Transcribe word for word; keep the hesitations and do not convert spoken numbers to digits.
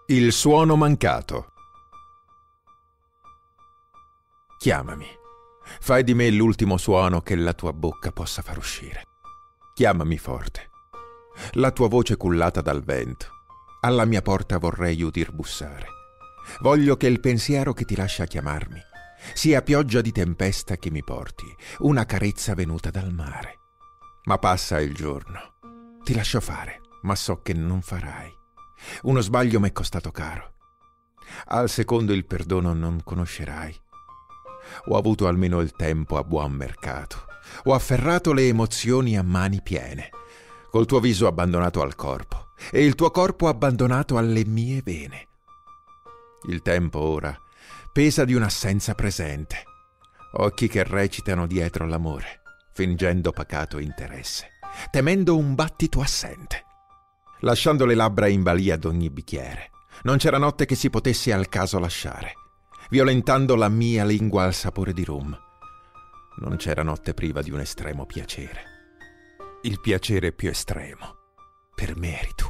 Il suono mancato. Chiamami. Fai di me l'ultimo suono che la tua bocca possa far uscire. Chiamami forte. La tua voce cullata dal vento. Alla mia porta vorrei udir bussare. Voglio che il pensiero che ti lascia chiamarmi sia pioggia di tempesta che mi porti, una carezza venuta dal mare. Ma passa il giorno. Ti lascio fare, ma so che non farai. Uno sbaglio m'è costato caro. Al secondo il perdono non conoscerai. Ho avuto almeno il tempo a buon mercato. Ho afferrato le emozioni a mani piene, col tuo viso abbandonato al corpo e il tuo corpo abbandonato alle mie vene. Il tempo ora pesa di un'assenza presente, occhi che recitano dietro l'amore, fingendo pacato interesse, temendo un battito assente, lasciando le labbra in balia d'ogni bicchiere. Non c'era notte che si potesse al caso lasciare, violentando la mia lingua al sapore di rum. Non c'era notte priva di un estremo piacere. Il piacere più estremo per me eri tu.